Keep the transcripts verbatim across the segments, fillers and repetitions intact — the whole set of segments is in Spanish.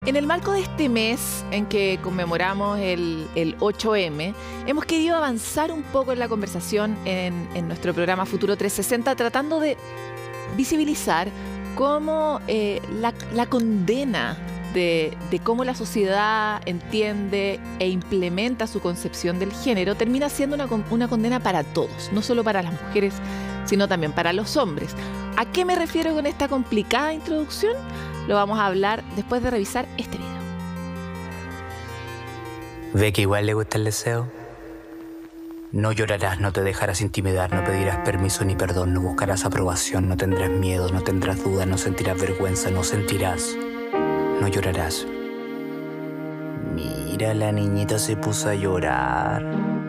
En el marco de este mes en que conmemoramos el, el ocho eme, hemos querido avanzar un poco en la conversación en, en nuestro programa Futuro trescientos sesenta, tratando de visibilizar cómo eh, la, la condena de, de cómo la sociedad entiende e implementa su concepción del género termina siendo una, una condena para todos, no solo para las mujeres, sino también para los hombres. ¿A qué me refiero con esta complicada introducción? Lo vamos a hablar después de revisar este video. ¿Ve que igual le gusta el deseo? No llorarás, no te dejarás intimidar, no pedirás permiso ni perdón, no buscarás aprobación, no tendrás miedo, no tendrás dudas, no sentirás vergüenza, no sentirás, no llorarás. Mira, la niñita se puso a llorar.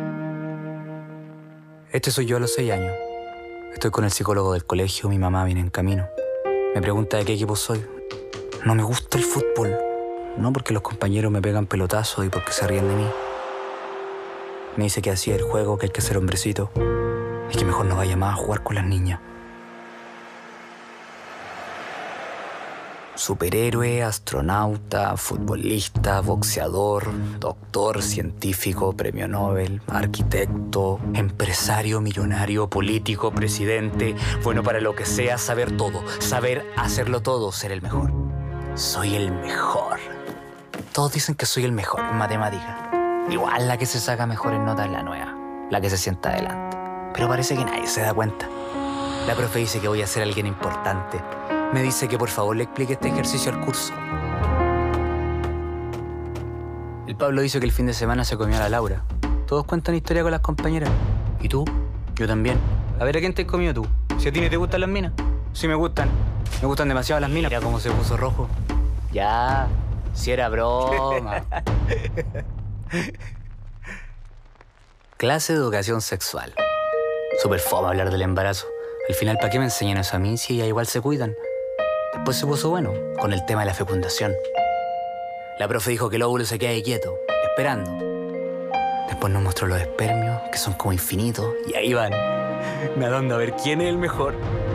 Este soy yo a los seis años. Estoy con el psicólogo del colegio, mi mamá viene en camino. Me pregunta de qué equipo soy. No me gusta el fútbol. No porque los compañeros me pegan pelotazos y porque se ríen de mí. Me dice que así es el juego, que hay que ser hombrecito y que mejor no vaya más a jugar con las niñas. Superhéroe, astronauta, futbolista, boxeador, doctor, científico, premio Nobel, arquitecto, empresario, millonario, político, presidente, bueno para lo que sea, saber todo, saber hacerlo todo, ser el mejor. Soy el mejor. Todos dicen que soy el mejor en matemáticas. Igual la que se saca mejores notas es la nueva, la que se sienta adelante. Pero parece que nadie se da cuenta. La profe dice que voy a ser alguien importante. Me dice que por favor le explique este ejercicio al curso. El Pablo dice que el fin de semana se comió a la Laura. Todos cuentan historia con las compañeras. ¿Y tú? Yo también. A ver, ¿a quién te has comido tú? Si a ti no te gustan las minas. Sí me gustan. Me gustan demasiado las minas. Mira cómo se puso rojo. Ya, si era broma. Clase de educación sexual. Súper fome hablar del embarazo. Al final, ¿para qué me enseñan eso a mí si ellas igual se cuidan? Después se puso bueno con el tema de la fecundación. La profe dijo que el óvulo se queda ahí quieto, esperando. Después nos mostró los espermios, que son como infinitos, y ahí van, nadando a ver quién es el mejor.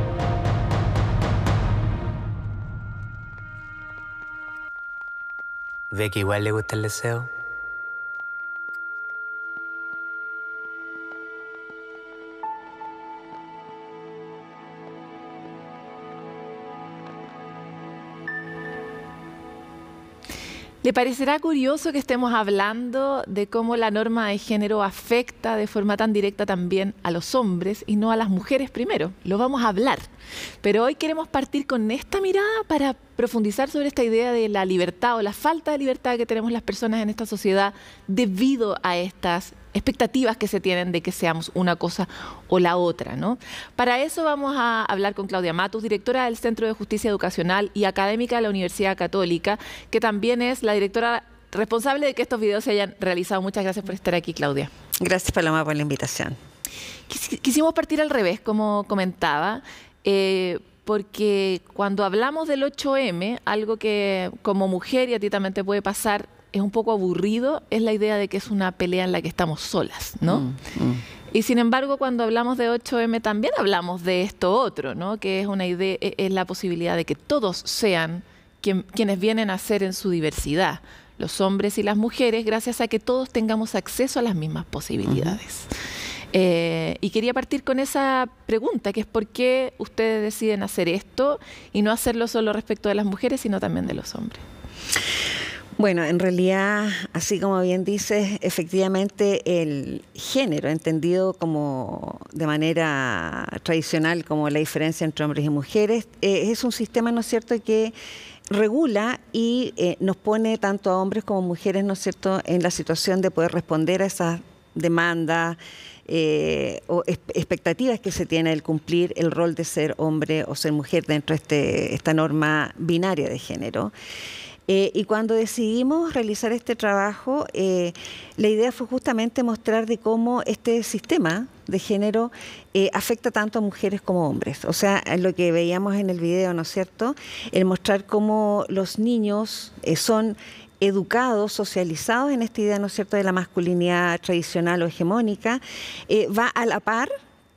¿Ve que igual le gusta el deseo? ¿Le parecerá curioso que estemos hablando de cómo la norma de género afecta de forma tan directa también a los hombres y no a las mujeres primero? Lo vamos a hablar. Pero hoy queremos partir con esta mirada para profundizar sobre esta idea de la libertad o la falta de libertad que tenemos las personas en esta sociedad debido a estas expectativas que se tienen de que seamos una cosa o la otra, ¿no? Para eso vamos a hablar con Claudia Matus, directora del Centro de Justicia Educacional y académica de la Universidad Católica, que también es la directora responsable de que estos videos se hayan realizado. Muchas gracias por estar aquí, Claudia. Gracias, Paloma, por la invitación. Quis quisimos partir al revés, como comentaba, eh, porque cuando hablamos del ocho eme, algo que como mujer, y a ti también te puede pasar, es un poco aburrido, es la idea de que es una pelea en la que estamos solas, ¿no? Mm, mm. Y sin embargo, cuando hablamos de ocho eme también hablamos de esto otro, ¿no? Que es una idea, es la posibilidad de que todos sean quien, quienes vienen a ser en su diversidad, los hombres y las mujeres, gracias a que todos tengamos acceso a las mismas posibilidades. Uh-huh. eh, y quería partir con esa pregunta, que es ¿por qué ustedes deciden hacer esto y no hacerlo solo respecto de las mujeres, sino también de los hombres? Bueno, en realidad, así como bien dices, efectivamente el género, entendido como de manera tradicional como la diferencia entre hombres y mujeres, eh, es un sistema, ¿no es cierto?, que regula y eh, nos pone tanto a hombres como mujeres, ¿no es cierto?, en la situación de poder responder a esas demandas eh, o expectativas que se tiene el cumplir el rol de ser hombre o ser mujer dentro de este, esta norma binaria de género. Eh, y cuando decidimos realizar este trabajo, eh, la idea fue justamente mostrar de cómo este sistema de género eh, afecta tanto a mujeres como a hombres. O sea, lo que veíamos en el video, ¿no es cierto?, el mostrar cómo los niños eh, son educados, socializados en esta idea, ¿no es cierto?, de la masculinidad tradicional o hegemónica, eh, va a la par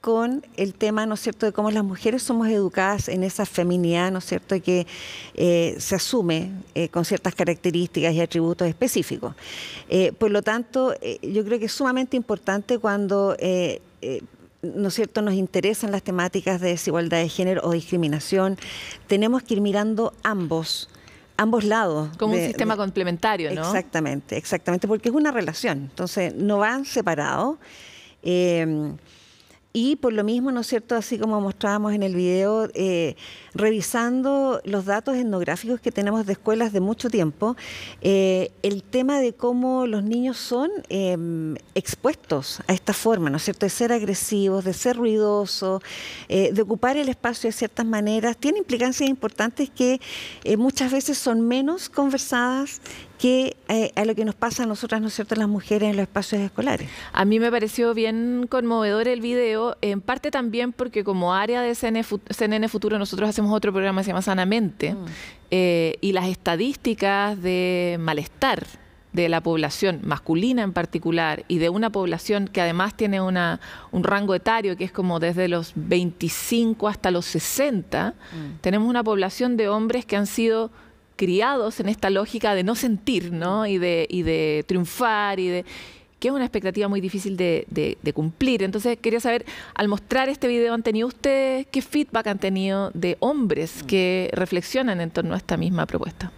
con el tema, ¿no es cierto?, de cómo las mujeres somos educadas en esa feminidad, ¿no es cierto?, que eh, se asume eh, con ciertas características y atributos específicos. Eh, por lo tanto, eh, yo creo que es sumamente importante cuando eh, eh, ¿no es cierto?, nos interesan las temáticas de desigualdad de género o discriminación, tenemos que ir mirando ambos, ambos lados. Como de, un sistema de, complementario, ¿no? Exactamente, exactamente, porque es una relación, entonces no van separados. Eh, Y por lo mismo, ¿no es cierto?, así como mostrábamos en el video, eh, revisando los datos etnográficos que tenemos de escuelas de mucho tiempo, eh, el tema de cómo los niños son eh, expuestos a esta forma, ¿no es cierto?, de ser agresivos, de ser ruidosos, eh, de ocupar el espacio de ciertas maneras, tiene implicancias importantes que eh, muchas veces son menos conversadas que eh, a lo que nos pasa a nosotras, ¿no es cierto?, las mujeres en los espacios escolares. A mí me pareció bien conmovedor el video, en parte también porque como área de C N N Futuro nosotros hacemos otro programa que se llama Sanamente, mm. eh, y las estadísticas de malestar de la población masculina en particular y de una población que además tiene una, un rango etario que es como desde los veinticinco hasta los sesenta, mm. tenemos una población de hombres que han sido criados en esta lógica de no sentir, ¿no? Y de, y de triunfar, y de que es una expectativa muy difícil de, de, de cumplir. Entonces quería saber, al mostrar este video, ¿han tenido ustedes qué feedback han tenido de hombres que reflexionan en torno a esta misma propuesta?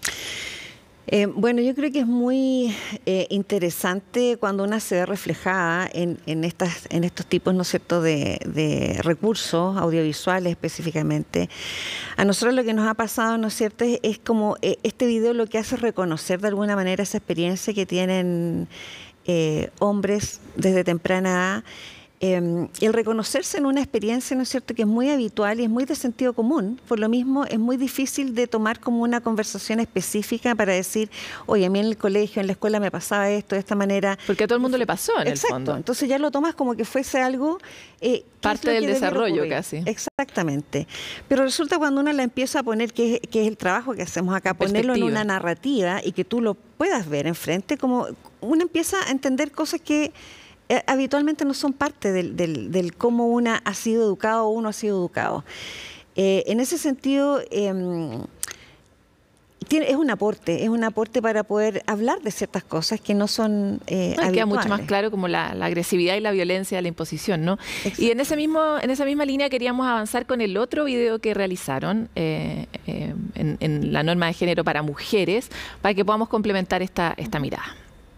Eh, bueno, yo creo que es muy eh, interesante cuando una se ve reflejada en, en, estas, en estos tipos, ¿no es cierto?, de, de recursos audiovisuales específicamente. A nosotros lo que nos ha pasado, ¿no es cierto?, es, es como eh, este video lo que hace es reconocer de alguna manera esa experiencia que tienen eh, hombres desde temprana edad. Eh, el reconocerse en una experiencia, ¿no es cierto?, que es muy habitual y es muy de sentido común. Por lo mismo, es muy difícil de tomar como una conversación específica para decir, oye, a mí en el colegio, en la escuela me pasaba esto de esta manera. Porque a todo el mundo le pasó, en Exacto. el fondo. Entonces ya lo tomas como que fuese algo... Eh, parte del desarrollo casi. Exactamente. Pero resulta cuando uno la empieza a poner, que es, que es el trabajo que hacemos acá, ponerlo en una narrativa y que tú lo puedas ver enfrente, como uno empieza a entender cosas que habitualmente no son parte del, del, del cómo una ha sido educado o uno ha sido educado. Eh, en ese sentido, eh, tiene, es un aporte, es un aporte para poder hablar de ciertas cosas que no son eh, no, habituales. Queda mucho más claro como la, la agresividad y la violencia de la imposición, ¿no? Exacto. Y en ese mismo, en esa misma línea queríamos avanzar con el otro video que realizaron eh, eh, en, en la norma de género para mujeres, para que podamos complementar esta, esta mirada.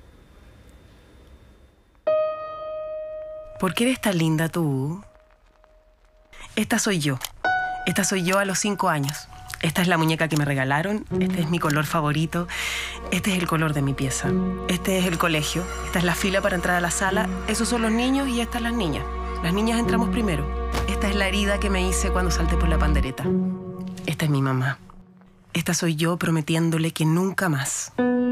¿Por qué eres tan linda tú? Esta soy yo. Esta soy yo a los cinco años. Esta es la muñeca que me regalaron. Este es mi color favorito. Este es el color de mi pieza. Este es el colegio. Esta es la fila para entrar a la sala. Esos son los niños y estas las niñas. Las niñas entramos primero. Esta es la herida que me hice cuando salté por la pandereta. Esta es mi mamá. Esta soy yo prometiéndole que nunca más.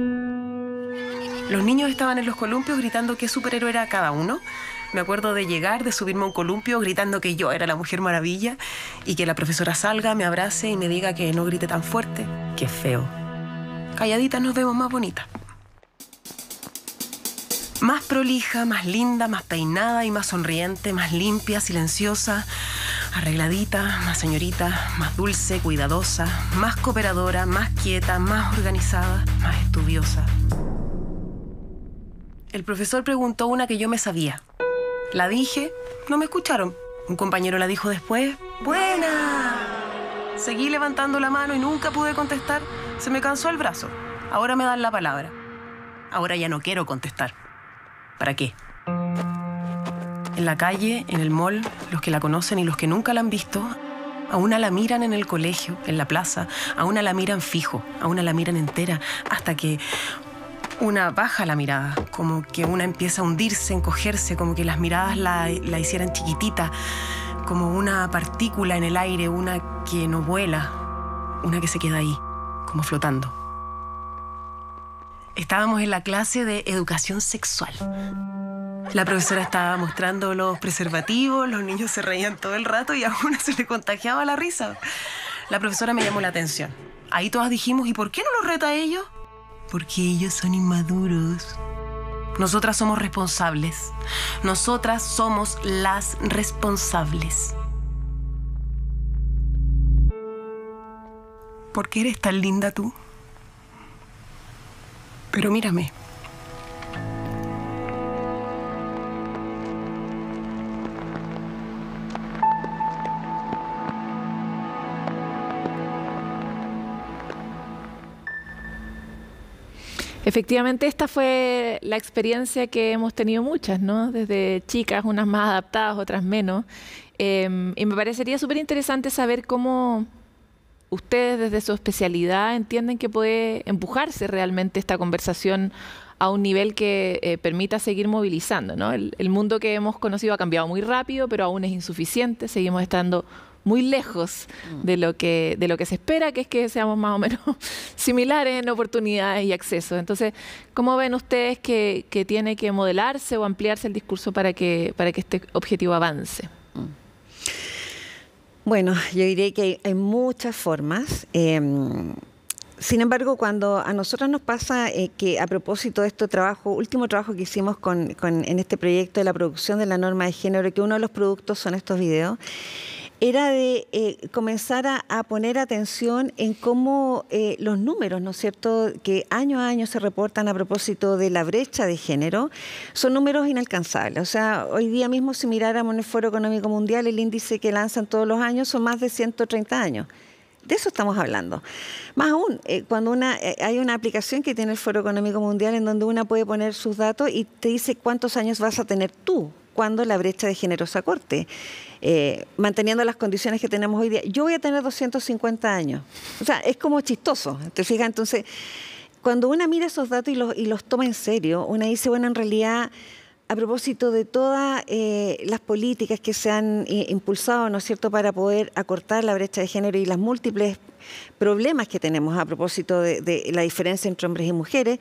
Los niños estaban en los columpios gritando qué superhéroe era cada uno. Me acuerdo de llegar, de subirme a un columpio gritando que yo era la Mujer Maravilla y que la profesora salga, me abrace y me diga que no grite tan fuerte. Qué feo. Calladitas nos vemos más bonitas. Más prolija, más linda, más peinada y más sonriente, más limpia, silenciosa, arregladita, más señorita, más dulce, cuidadosa, más cooperadora, más quieta, más organizada, más estudiosa. El profesor preguntó una que yo me sabía. La dije, no me escucharon. Un compañero la dijo después. ¡Buena! Seguí levantando la mano y nunca pude contestar. Se me cansó el brazo. Ahora me dan la palabra. Ahora ya no quiero contestar. ¿Para qué? En la calle, en el mall, los que la conocen y los que nunca la han visto, a una la miran en el colegio, en la plaza, a una la miran fijo, a una la miran entera, hasta que una baja la mirada, como que una empieza a hundirse, encogerse, como que las miradas la, la hicieran chiquitita, como una partícula en el aire, una que no vuela, una que se queda ahí, como flotando. Estábamos en la clase de educación sexual. La profesora estaba mostrando los preservativos, los niños se reían todo el rato y a una se le contagiaba la risa. La profesora me llamó la atención. Ahí todas dijimos, ¿y por qué no los reta a ellos? Porque ellos son inmaduros. Nosotras somos responsables. Nosotras somos las responsables. ¿Por qué eres tan linda tú? Pero mírame. Efectivamente, esta fue la experiencia que hemos tenido muchas, ¿no? Desde chicas, unas más adaptadas, otras menos. Eh, y me parecería súper interesante saber cómo ustedes desde su especialidad entienden que puede empujarse realmente esta conversación a un nivel que eh, permita seguir movilizando, ¿no? El, el mundo que hemos conocido ha cambiado muy rápido, pero aún es insuficiente. Seguimos estando muy lejos de lo que de lo que se espera, que es que seamos más o menos similares en oportunidades y acceso. Entonces, ¿cómo ven ustedes que, que tiene que modelarse o ampliarse el discurso para que, para que este objetivo avance? Bueno, yo diría que hay, hay muchas formas. Eh, sin embargo, cuando a nosotros nos pasa eh, que a propósito de este trabajo, último trabajo que hicimos con, con, en este proyecto de la producción de la norma de género, que uno de los productos son estos videos, era de eh, comenzar a, a poner atención en cómo eh, los números, ¿no es cierto?, que año a año se reportan a propósito de la brecha de género, son números inalcanzables. O sea, hoy día mismo si miráramos en el Foro Económico Mundial, el índice que lanzan todos los años son más de ciento treinta años. De eso estamos hablando. Más aún, eh, cuando una, eh, hay una aplicación que tiene el Foro Económico Mundial en donde una puede poner sus datos y te dice cuántos años vas a tener tú cuando la brecha de género se acorte, eh, manteniendo las condiciones que tenemos hoy día. Yo voy a tener doscientos cincuenta años. O sea, es como chistoso, ¿te fijas? Entonces, cuando una mira esos datos y los, y los toma en serio, una dice, bueno, en realidad, a propósito de todas eh, las políticas que se han eh, impulsado, ¿no es cierto?, para poder acortar la brecha de género y las múltiples problemas que tenemos a propósito de, de la diferencia entre hombres y mujeres,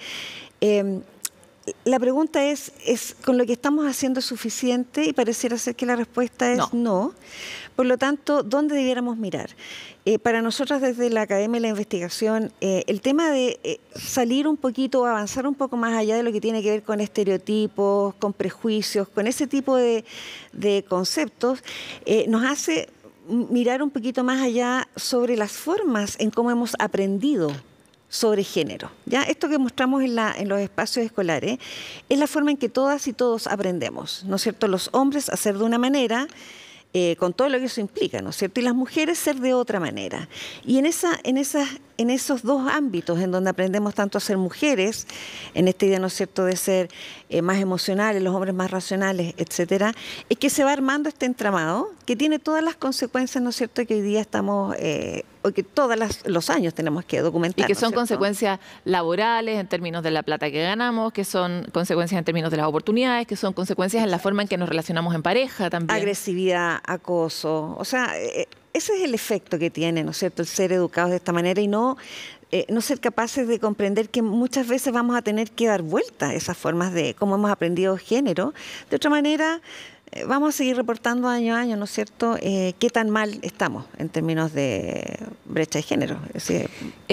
eh, la pregunta es, ¿es con lo que estamos haciendo suficiente? Y pareciera ser que la respuesta es no. no. Por lo tanto, ¿dónde debiéramos mirar? Eh, para nosotros desde la Academia de la Investigación, eh, el tema de eh, salir un poquito, avanzar un poco más allá de lo que tiene que ver con estereotipos, con prejuicios, con ese tipo de, de conceptos, eh, nos hace mirar un poquito más allá sobre las formas en cómo hemos aprendido sobre género. ¿Ya? Esto que mostramos en, la, en los espacios escolares es la forma en que todas y todos aprendemos, ¿no es cierto? Los hombres a ser de una manera, eh, con todo lo que eso implica, ¿no es cierto? Y las mujeres ser de otra manera. Y en, esa, en, esas, en esos dos ámbitos en donde aprendemos tanto a ser mujeres, en esta idea, ¿no es cierto?, de ser eh, más emocionales, los hombres más racionales, etcétera, es que se va armando este entramado que tiene todas las consecuencias, ¿no es cierto?, que hoy día estamos... Eh, o que todos los años tenemos que documentar. Y que son ¿no consecuencias laborales en términos de la plata que ganamos, que son consecuencias en términos de las oportunidades, que son consecuencias en la forma en que nos relacionamos en pareja también. Agresividad, acoso, o sea, ese es el efecto que tiene, ¿no es cierto?, el ser educados de esta manera y no... Eh, no ser capaces de comprender que muchas veces vamos a tener que dar vuelta a esas formas de cómo hemos aprendido género. De otra manera, eh, vamos a seguir reportando año a año, ¿no es cierto?, eh, qué tan mal estamos en términos de brecha de género. Es decir,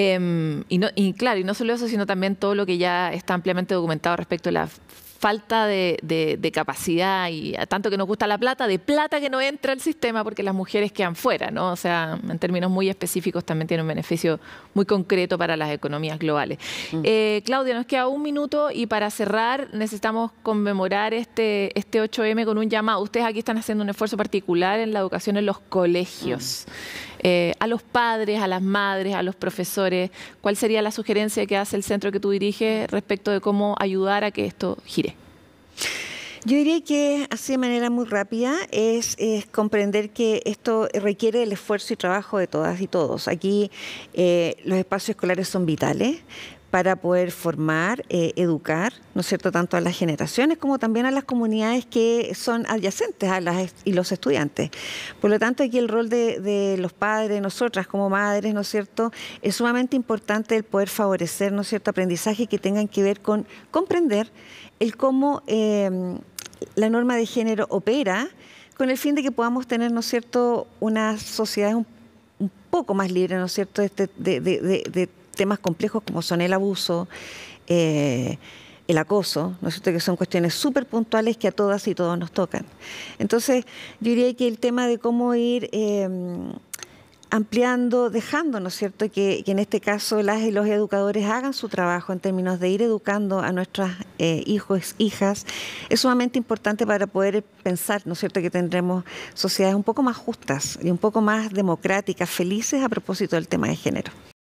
eh, y, no, y claro, y no solo eso, sino también todo lo que ya está ampliamente documentado respecto a la falta de, de, de capacidad y a tanto que nos gusta la plata, de plata que no entra al sistema porque las mujeres quedan fuera, ¿no? O sea, en términos muy específicos también tiene un beneficio muy concreto para las economías globales. Mm. Eh, Claudia, nos queda un minuto y para cerrar necesitamos conmemorar este, este ocho eme con un llamado. Ustedes aquí están haciendo un esfuerzo particular en la educación en los colegios. Mm. Eh, a los padres, a las madres, a los profesores, ¿cuál sería la sugerencia que hace el centro que tú diriges respecto de cómo ayudar a que esto gire? Yo diría que, así de manera muy rápida, es, es comprender que esto requiere el esfuerzo y trabajo de todas y todos. Aquí eh, los espacios escolares son vitales para poder formar, eh, educar, ¿no es cierto?, tanto a las generaciones como también a las comunidades que son adyacentes a las y los estudiantes. Por lo tanto, aquí el rol de, de los padres, nosotras como madres, ¿no es cierto?, es sumamente importante el poder favorecer, ¿no es cierto?, aprendizaje que tengan que ver con comprender el cómo eh, la norma de género opera con el fin de que podamos tener, ¿no es cierto?, unas sociedades un, un poco más libres, ¿no es cierto?, de, de, de, de, de temas complejos como son el abuso, eh, el acoso, ¿no es cierto?, que son cuestiones súper puntuales que a todas y todos nos tocan. Entonces, yo diría que el tema de cómo ir eh, ampliando, dejando, ¿no es cierto?, que, que en este caso las y los educadores hagan su trabajo en términos de ir educando a nuestros eh, hijos, hijas, es sumamente importante para poder pensar, ¿no es cierto?, que tendremos sociedades un poco más justas y un poco más democráticas, felices a propósito del tema de género.